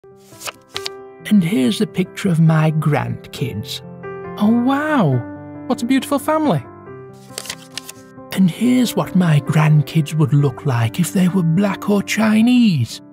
And here's a picture of my grandkids. Oh wow, what a beautiful family. And here's what my grandkids would look like if they were black or Chinese.